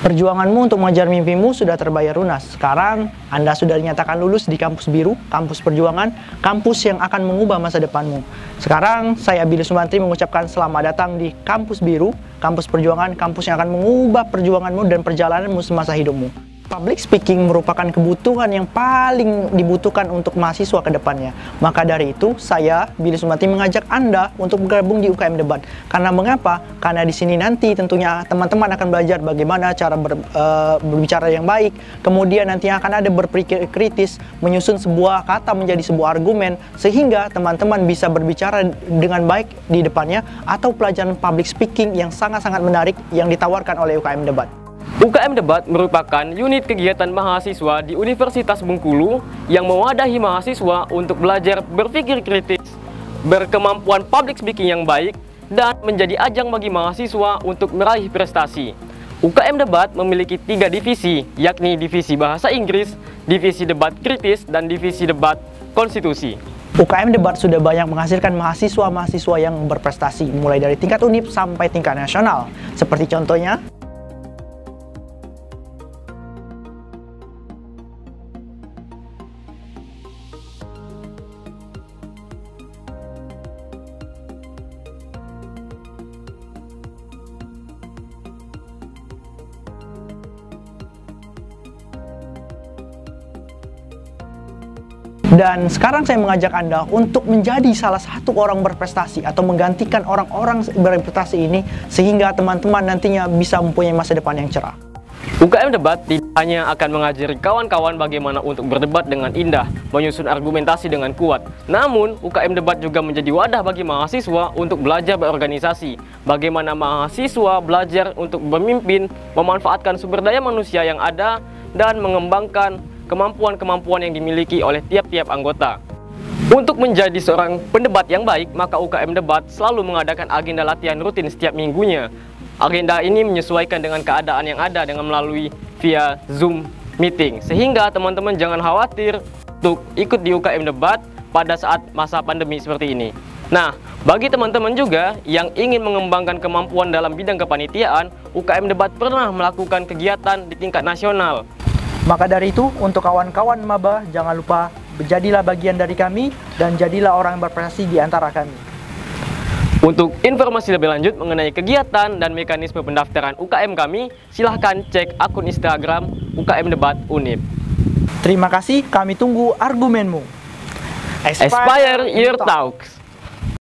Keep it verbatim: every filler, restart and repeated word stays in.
Perjuanganmu untuk mengejar mimpimu sudah terbayar lunas. Sekarang, Anda sudah dinyatakan lulus di kampus biru, kampus perjuangan, kampus yang akan mengubah masa depanmu. Sekarang, saya Billy Sumantri mengucapkan selamat datang di kampus biru, kampus perjuangan, kampus yang akan mengubah perjuanganmu dan perjalananmu semasa hidupmu. Public speaking merupakan kebutuhan yang paling dibutuhkan untuk mahasiswa ke depannya. Maka dari itu, saya, Billy Sumantri, mengajak Anda untuk bergabung di U K M Debat. Karena mengapa? Karena di sini nanti tentunya teman-teman akan belajar bagaimana cara ber, uh, berbicara yang baik. Kemudian nanti akan ada berpikir kritis, menyusun sebuah kata menjadi sebuah argumen, sehingga teman-teman bisa berbicara dengan baik di depannya, atau pelajaran public speaking yang sangat-sangat menarik yang ditawarkan oleh U K M Debat. U K M Debat merupakan unit kegiatan mahasiswa di Universitas Bengkulu yang mewadahi mahasiswa untuk belajar berpikir kritis, berkemampuan public speaking yang baik, dan menjadi ajang bagi mahasiswa untuk meraih prestasi. U K M Debat memiliki tiga divisi, yakni divisi bahasa Inggris, divisi debat kritis, dan divisi debat konstitusi. U K M Debat sudah banyak menghasilkan mahasiswa-mahasiswa yang berprestasi, mulai dari tingkat univ sampai tingkat nasional. Seperti contohnya, dan sekarang saya mengajak Anda untuk menjadi salah satu orang berprestasi atau menggantikan orang-orang berprestasi ini, sehingga teman-teman nantinya bisa mempunyai masa depan yang cerah. U K M Debat tidak hanya akan mengajari kawan-kawan bagaimana untuk berdebat dengan indah, menyusun argumentasi dengan kuat. Namun, U K M Debat juga menjadi wadah bagi mahasiswa untuk belajar berorganisasi. Bagaimana mahasiswa belajar untuk memimpin, memanfaatkan sumber daya manusia yang ada, dan mengembangkan kemampuan-kemampuan yang dimiliki oleh tiap-tiap anggota. Untuk menjadi seorang pendebat yang baik, maka U K M Debat selalu mengadakan agenda latihan rutin setiap minggunya. Agenda ini menyesuaikan dengan keadaan yang ada dengan melalui via Zoom meeting. Sehingga teman-teman jangan khawatir untuk ikut di U K M Debat pada saat masa pandemi seperti ini. Nah, bagi teman-teman juga yang ingin mengembangkan kemampuan dalam bidang kepanitiaan, U K M Debat pernah melakukan kegiatan di tingkat nasional. Maka dari itu, untuk kawan-kawan maba, jangan lupa jadilah bagian dari kami dan jadilah orang yang berprestasi di antara kami. Untuk informasi lebih lanjut mengenai kegiatan dan mekanisme pendaftaran U K M kami, silahkan cek akun Instagram U K M Debat Unip. Terima kasih, kami tunggu argumenmu. Aspire Your Talks.